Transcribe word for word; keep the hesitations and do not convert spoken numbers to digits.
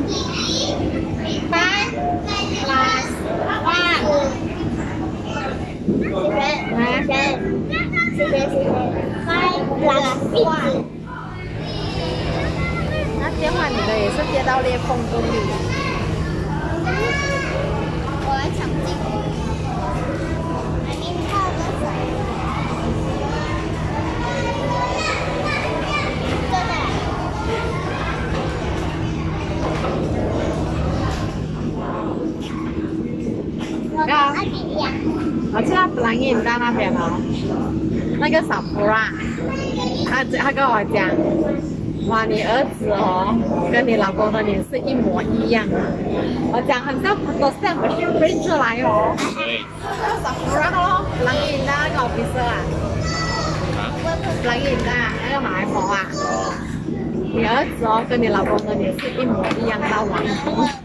Five plus one. 来，谢谢谢谢。Five plus one. 那接换你的也是接到裂缝这里。 我来抢镜。I need more this way. 啊，我去到蓝影在那边哦，那个小布拉，他他跟我讲，哇，你儿子哦，跟你老公的脸是一模一样的。我讲很像都像不是 print 出来哦。小布拉咯，蓝影的那个 officer 啊，蓝影的那个马来婆啊，你儿子哦跟你老公的脸是一模一样到完美。